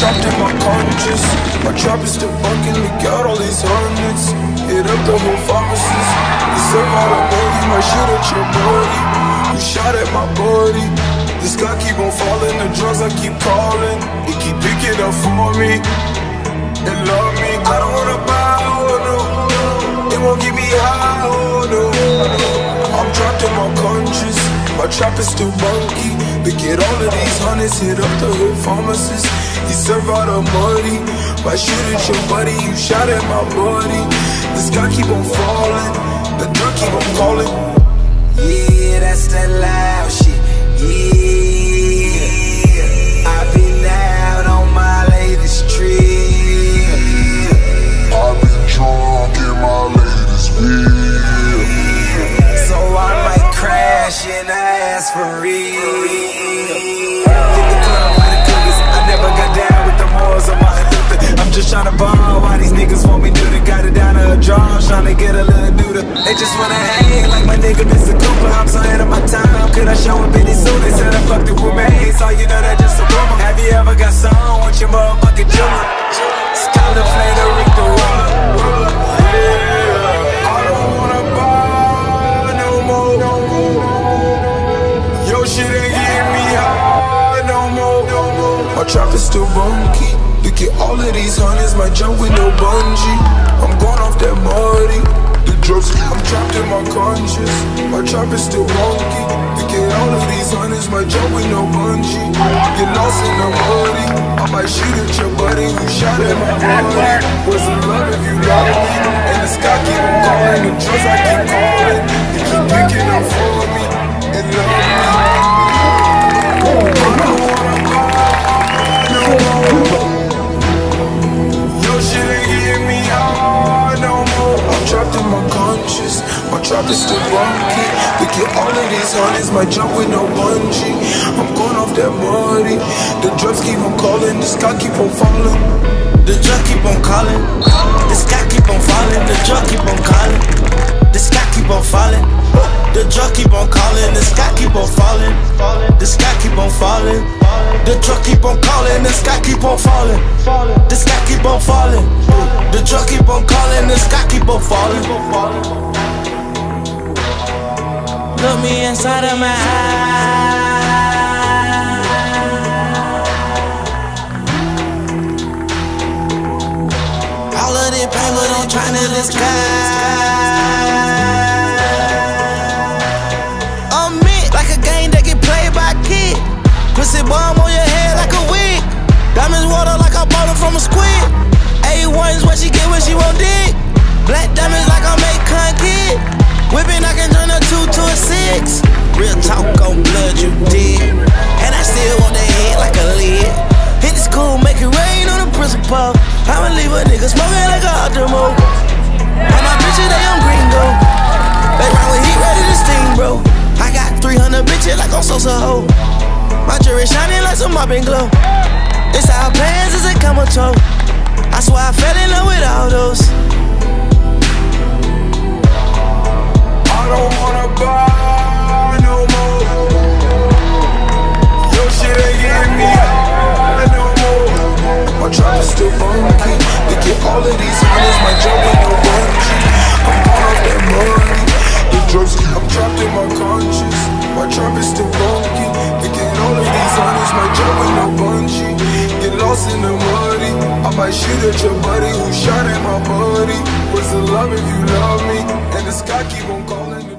trapped in my conscience. My trap is still bunking, look out all these hundreds. Hit up the whole pharmacist. You serve all the money, my shit at your body. You shot at my body. This guy keep on falling, the drugs I keep calling. He keep picking up for me and love me. I don't wanna buy, oh no. It won't get me high, oh no. I'm trapped in my conscience. My trap is still bunky. Look at all of these hundreds, hit up the hood pharmacist. He serve all the money. My shoot at your buddy, you shot at my body. This guy keep on falling, the drug keep on calling. Yeah, that's that loud shit. Yeah, I've been out on my latest trip. I've been drunk in my latest beer. So I might crash and ask for real. Hit the club for the cookies. I never got down with the morals of Martin Luther. I'm just tryna ball. Why these niggas want me to do? Got it down to a draw, tryna get a little neuter. They just wanna hang like my nigga Mr. Cooper. I'm so ahead of my time. Could I show up any soon? They said I fucked the roommates. All you know that just a rumor. Have you ever got some with your motherfucking jeweler? Scholar flame to Rick the Ruler. I don't wanna buy no more. Your shit ain't getting me high no more. My trap is still bunky. Look at all of these hundreds, my jump with no bungee. I'm going off that muddy. The drugs, I'm trapped in my conscience. My trap is still wonky. Look at all of these hundreds, my jump with no bungee. Get lost in the muddy. I might shoot at your buddy who shot at my body. Was in love if you love me. And the sky keep on calling, the drugs I keep calling. You keep picking up for me and love me. I don't wanna buy no more. Your shit ain't getting me high no more. I'm trapped in my conscience. My trap is still bunky. Look at all of these hundreds, my jump with no bungee. I'm going off that muddy. The drugs keep on calling, the sky keep on falling. The drug keep on calling. The sky keep on falling. The drug keep on calling. The sky keep on falling. The drug keep on calling. The sky keep on falling. The sky keep on falling. The drug keep on calling. The sky keep on falling. The sky keep on falling. The drug keep on calling. The sky keep on falling. Look me inside of my eyes. All of this pain, but I'm trying to disguise. I'm meant like a game that get played by a kid. Pussy bomb on your head like a wig. Diamonds water like I bought it from a squid. A1's what she get when she won't dig. Black diamonds like I make cunt kid. Whipping, I can turn a 2 to a 6. Real talk on blood, you did. And I still want that head like a lid. Hit the school, make it rain on the principal. I'ma leave a nigga smoking like a Optimo. And my bitches, they on gringo. They ride with heat ready to steam, bro. I got 300 bitches like on Sosa Ho. My jewelry shining like some mopping glow. It's our pants as a Kamato. I swear I fell in love with all those. I don't wanna buy no more. Your shit ain't getting me high no more. My trap is still bunky. Look at all of these hundreds, my jump with no bungee. I'm going off that money. The drugs, I'm trapped in my conscience. My trap is still bunky. Look at all of these hundreds, my jump with no bungee. Get lost in the muddy. I might shoot at your buddy who shot at my body. Was in love if you love me. And the sky keep on calling.